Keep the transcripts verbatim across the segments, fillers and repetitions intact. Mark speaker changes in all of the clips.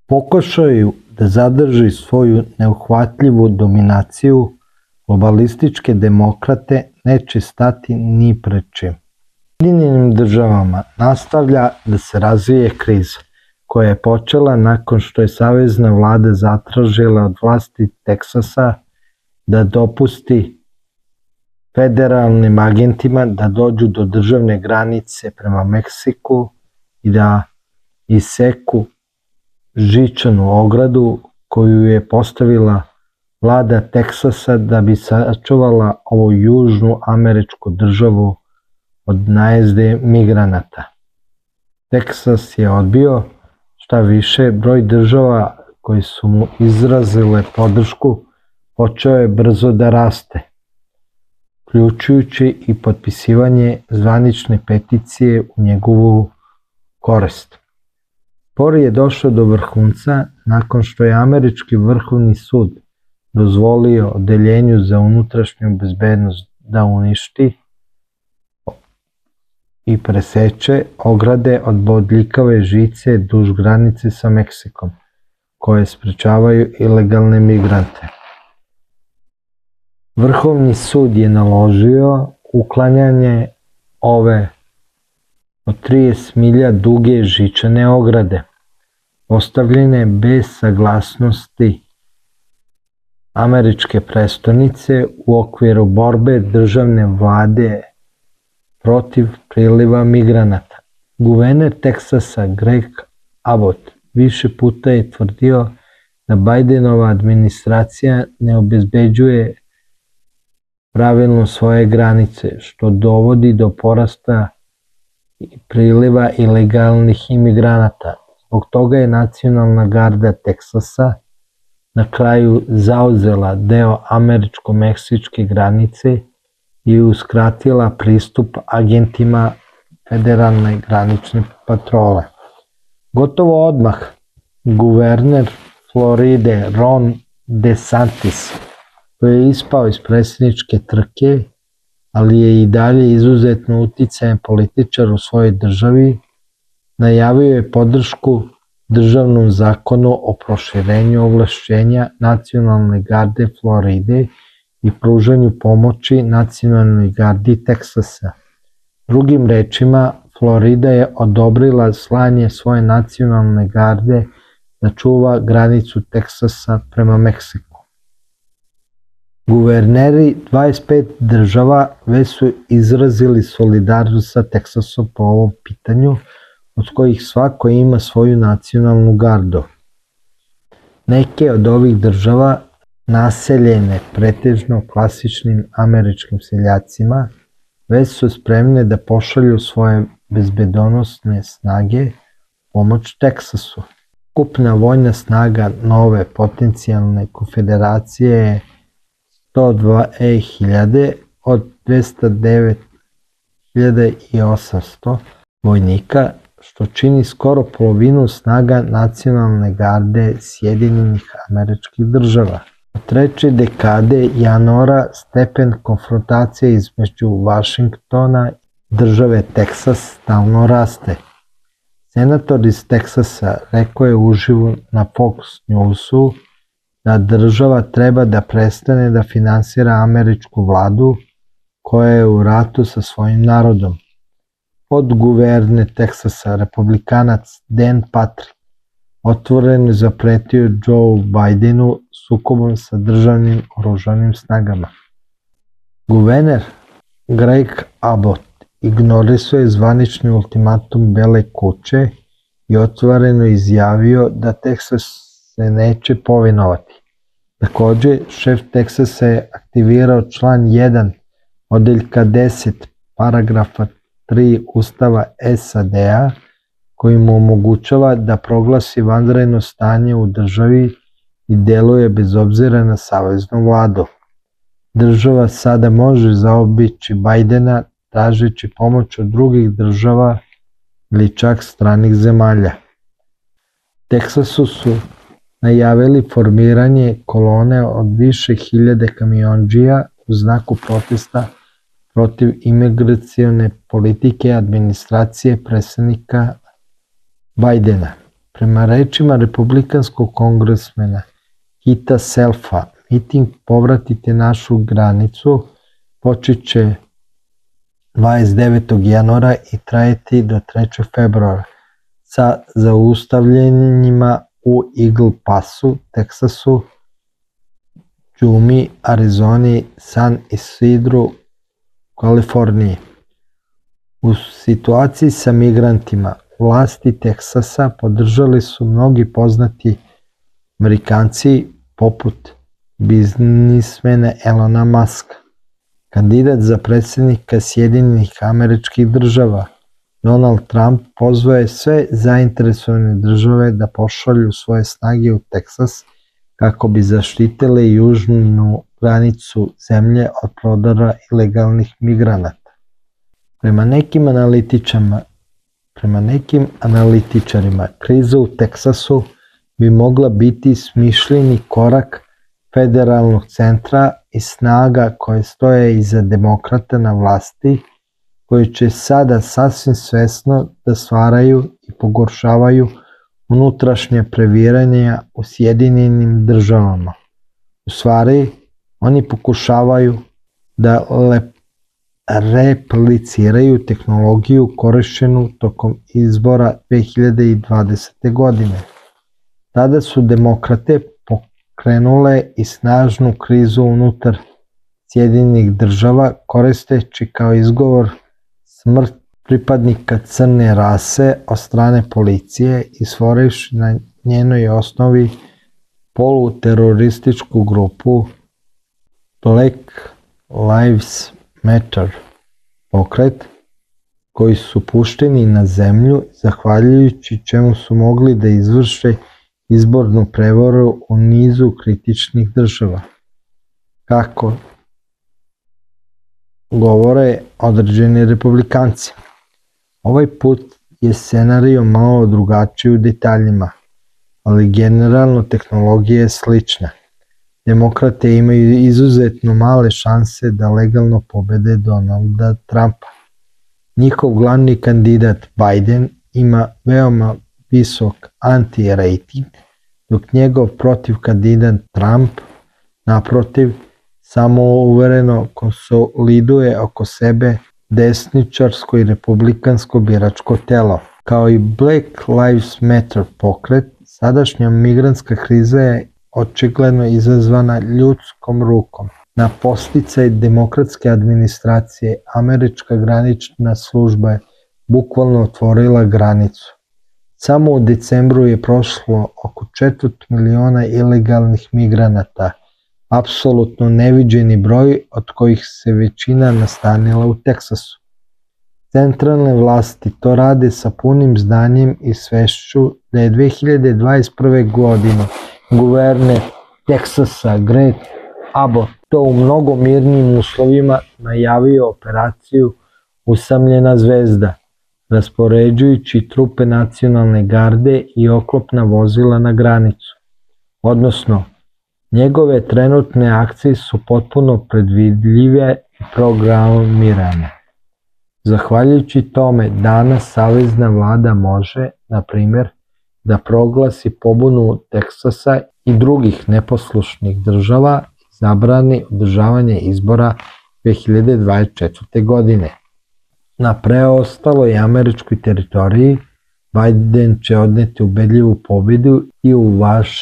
Speaker 1: pokušaju da zadrži svoju neuhvatljivu dominaciju, globalističke demokrate neće stati ni pred čim. U Sjedinjenim državama nastavlja da se razvije kriza, koja je počela nakon što je savezna vlada zatražila od vlasti Teksasa da dopusti federalnim agentima da dođu do državne granice prema Meksiku i da iseku žičanu ogradu koju je postavila vlada Teksasa da bi sačuvala ovu južnu američku državu od najezde migranata. Teksas je odbio, šta više, broj država koji su mu izrazile podršku počeo je brzo da raste, uključujući i potpisivanje zvanične peticije u njegovu korist. Spor je došao do vrhunca nakon što je američki vrhovni sud dozvolio Odeljenju za unutrašnju bezbednost da uništi i preseče ograde od bodljikave žice duž granice sa Meksikom, koje sprečavaju ilegalne migrante. Vrhovni sud je naložio uklanjanje ove od trideset milja duge žičane ograde, postavljene bez saglasnosti američke prestonice u okviru borbe državne vlade protiv priliva migranata. Guverner Teksasa Greg Abbott više puta je tvrdio da Bajdenova administracija ne obezbeđuje pravilno svoje granice, što dovodi do porasta priliva ilegalnih imigranata. Zbog toga je Nacionalna garda Teksasa na kraju zauzela deo američko-meksičke granice i uskratila pristup agentima federalne granične patrole. Gotovo odmah, guverner Floride Ron DeSantis, koji je ispao iz predsjedničke trke, ali je i dalje izuzetno uticajan političar u svojoj državi, najavio je podršku državnom zakonu o proširenju ovlašćenja Nacionalne garde Floride i pružanju pomoći Nacionalnoj gardi Teksasa. Drugim rečima, Florida je odobrila slanje svoje nacionalne garde da čuva granicu Teksasa prema Meksiku. Guverneri dvadeset pet država već su izrazili solidarnost sa Teksasom po ovom pitanju, od kojih svako ima svoju nacionalnu gardu. Neke od ovih država, naseljene pretežno klasičnim američkim seljacima, već su spremne da pošalju svoje bezbedonosne snage pomoć Teksasu. Ukupna vojna snaga nove potencijalne konfederacije je sto dva hiljade od dvesta devet hiljada osamsto vojnika, što čini skoro polovinu snaga Nacionalne garde Sjedinjenih Američkih Država. Od treće dekade januara stepen konfrontacije između Vašingtona i države Teksas stalno raste. Senator iz Teksasa rekao je uživo na Fox Newsu da država treba da prestane da finansira američku vladu koja je u ratu sa svojim narodom. Podguverner Teksasa, republikanac Dan Patrick, otvoreno zapretio Joe Bidenu sukobom sa državnim oružanim snagama. Guverner Greg Abbott ignorisao je zvanični ultimatum Bele kuće i otvoreno izjavio da Teksas se neće povinovati. Takođe, šef Teksasa je aktivirao član jedan odeljka deset paragrafa tri Ustava S A D-a koji mu omogućava da proglasi vanredno stanje u državi i deluje bez obzira na saveznu vladu. Država sada može zaobići Bajdena tražeći pomoć od drugih država ili čak stranih zemalja. Teksasu su najavili formiranje kolone od više hiljade kamiondžija u znaku protesta protiv imigracione politike administracije predsednika Bajdena. Prema rečima republikanskog kongresmena Kita Selfa, miting Povratite našu granicu počet će dvadeset devetog januara i trajati do trećeg februara sa zaustavljenjima u Eagle Passu, Teksasu, Yumi, Arizoni, San Isidru, Kaliforniji. U situaciji sa migrantima vlasti Teksasa podržali su mnogi poznati Amerikanci poput biznismena Elona Muska. Kandidat za predsjednika Sjedinjenih Američkih Država Donald Trump pozvao je sve zainteresovane države da pošalju svoje snage u Teksas kako bi zaštitile južnu granicu zemlje od prodora ilegalnih migranata. Prema nekim analitičarima, prema nekim analitičarima, kriza u Teksasu bi mogla biti smišljeni korak federalnog centra i snaga koje stoje iza demokrata na vlasti, koji će sada sasvim svesno da stvaraju i pogoršavaju unutrašnje previranja u Sjedinjenim državama. U stvari, oni pokušavaju da repliciraju tehnologiju korišćenu tokom izbora dve hiljade dvadesete. godine. Tada su demokrate pokrenule i snažnu krizu unutar Sjedinjenih država koristeći kao izgovor smrt pripadnika crne rase od strane policije i stvorivši na njenoj osnovi poluterorističku grupu Black Lives Matter pokret, koji su pušteni na zemlju zahvaljujući čemu su mogli da izvrše izbornu prevaru u nizu kritičnih država. Kako govore određeni republikanci. Ovaj put je scenario malo drugačiji u detaljima, ali generalno tehnologija je slična. Demokrate imaju izuzetno male šanse da legalno pobede Donalda Trumpa. Njihov glavni kandidat Biden ima veoma visok anti-rating, dok njegov protiv kandidat Trump, naprotiv, samo uvereno konsoliduje oko sebe desničarsko i republikansko biračko telo. Kao i Black Lives Matter pokret, sadašnja migrantska kriza je očigledno izazvana ljudskom rukom. Na podsticaj demokratske administracije, američka granična služba je bukvalno otvorila granicu. Samo u decembru je prošlo oko četvrt miliona ilegalnih migranata, apsolutno neviđeni broj od kojih se većina nastanila u Teksasu. Centralne vlasti to rade sa punim znanjem i svešću da je dve hiljade dvadeset prve. godine guverner Teksasa Greg Abbott to u mnogo mirnijim uslovima najavio operaciju Usamljena zvezda, raspoređujući trupe nacionalne garde i oklopna vozila na granicu. Odnosno, njegove trenutne akcije su potpuno predvidljive i programirane. Zahvaljujući tome, danas savezna vlada može, na primjer, da proglasi pobunu Teksasa i drugih neposlušnih država i zabrani održavanje izbora dve hiljade dvadeset četvrte. godine. Na preostaloj američkoj teritoriji Biden će odneti ubedljivu pobedu i u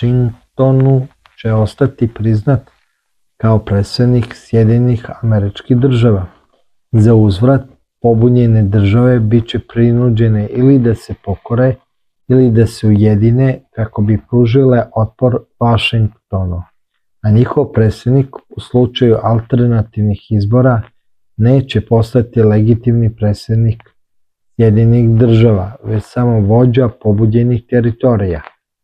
Speaker 1: Vašingtonu će ostati priznat kao predsjednik Sjedinjenih Američkih Država. Za uzvrat, pobunjene države bit će prinuđene ili da se pokore ili da se ujedine kako bi pružile otpor Vašingtonu, a njihov predsjednik u slučaju alternativnih izbora neće postati legitimni predsjednik Sjedinjenih država, već samo vođa pobuđenih teritorija.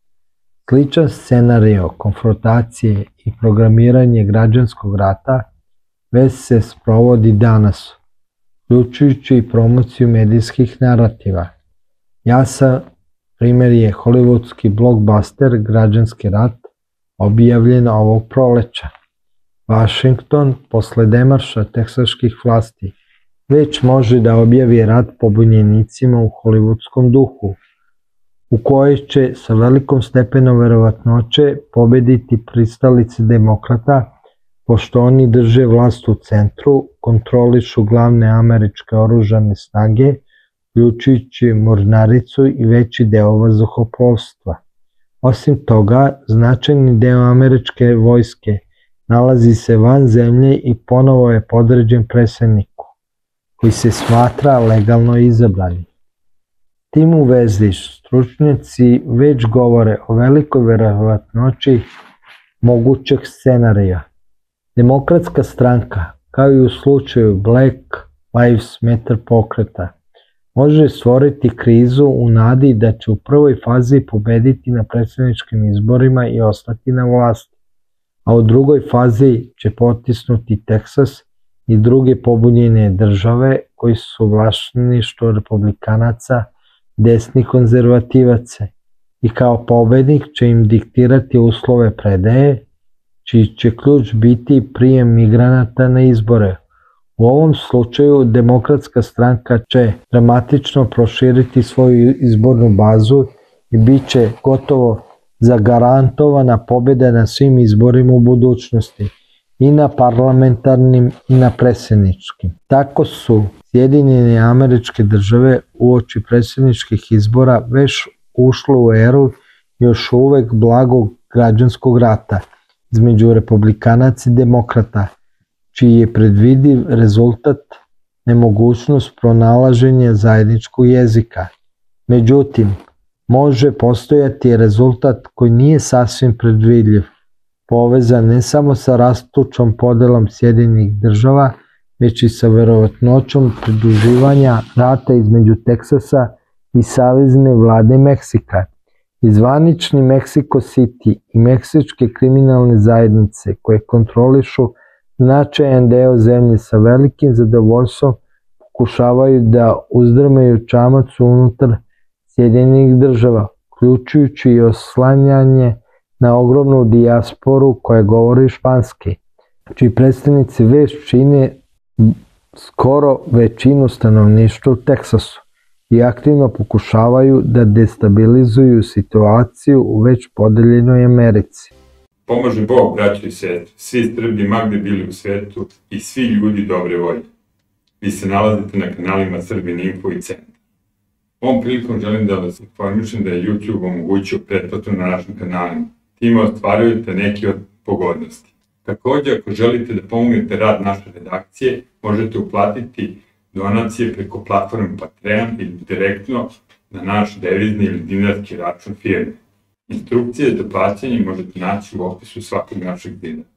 Speaker 1: Sličan scenario konfrontacije i programiranje građanskog rata već se sprovodi danas, uključujući i promociju medijskih narativa. Jasan primjer je hollywoodski blockbuster Građanski rat, objavljen ovog proleća. Vašington, posle demarša teksaških vlasti, već može da objavi rat pobunjenicima u hollywoodskom duhu. u kojoj će sa velikom stepenom verovatnoće pobediti pristalice demokrata, pošto oni drže vlast u centru, kontrolišu glavne američke oružane snage, uključujući mornaricu i veći deo vazduhoplovstva. Osim toga, značajni deo američke vojske nalazi se van zemlje i ponovo je podređen predsedniku, koji se smatra legalno izabrani. Tim u vezi stručnjaci već govore o velikoj verovatnoći mogućeg scenarija. Demokratska stranka, kao i u slučaju Black Lives Matter pokreta, može stvoriti krizu u nadi da će u prvoj fazi pobediti na predsjedničkim izborima i ostati na vlasti, a u drugoj fazi će potisnuti Teksas i druge pobunjene države koji su vlasništvo republikanaca, desnih konzervativaca, i kao pobednik će im diktirati uslove predaje, čiji će ključ biti prijem migranata na izbore. U ovom slučaju demokratska stranka će dramatično proširiti svoju izbornu bazu i bit će gotovo zagarantovana pobjeda na svim izborima u budućnosti, i na parlamentarnim i na predsjedničkim. Tako su Sjedinjene Američke Države uoči predsjedničkih izbora već ušle u eru još uvek blagog građanskog rata između republikanaca i demokrata, čiji je predvidiv rezultat nemogućnost pronalaženja zajedničkog jezika. Međutim, može postojati rezultat koji nije sasvim predvidljiv, povezan ne samo sa rastućom podelom Sjedinjenih Država, već i sa verovatnoćom pridruživanja rata između Teksasa i savezne vlade Meksika. I zvanični Mexico City i meksičke kriminalne zajednice koje kontrolišu značajan deo zemlje sa velikim zadovoljstvom pokušavaju da uzdrmaju čamac unutar Sjedinjenih Država, uključujući i oslanjanje na ogromnu dijasporu koja govori španski, čiji predstavnici već čine skoro većinu stanovništva u Teksasu i aktivno pokušavaju da destabilizuju situaciju u već podeljenoj Americi.
Speaker 2: Pomože Bog, braći i sestre, svi Srbi magde bili u svetu i svi ljudi dobre volje. Vi se nalazite na kanalima Srbin Info i Centar. Ovom prilikom želim da vas informišem da je YouTube omogućio pretplatu na našim kanalima. Time ostvarujete neke od pogodnosti. Također, ako želite da pomognete rad naše redakcije, možete uplatiti donacije preko platforme Patreon ili direktno na naš devizni ili dinarski račun firme. Instrukcije za plaćanje možete naći u opisu svakog našeg videa.